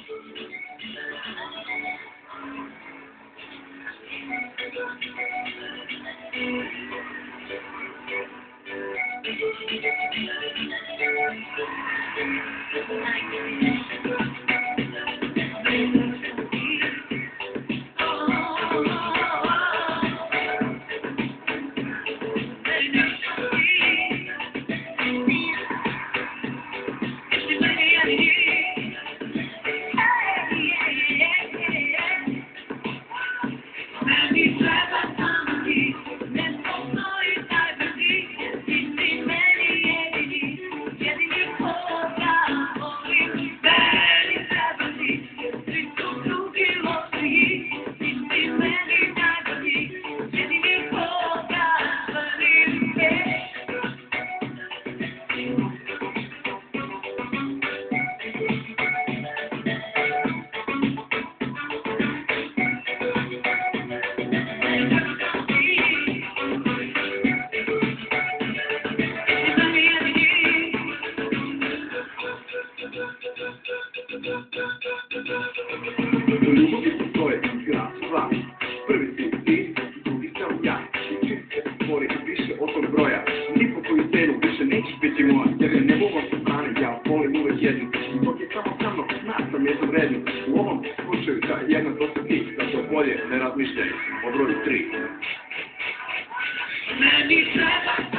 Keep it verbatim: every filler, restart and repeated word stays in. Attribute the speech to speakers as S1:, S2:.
S1: U ljubavi postoje igra, sva. Prvi si ti, drugi sam ja. Čim se stvori više od tog broja, ni po koju cenu više nećeš biti moja. Jer je ne volim sa strane, ja volim uvek jednu. Dok je samo sa mnom, znam jednu vrednu. U ovom slučaju da jedna to si ti, da to bolje ne razmišljaj o broju tri. Meni treba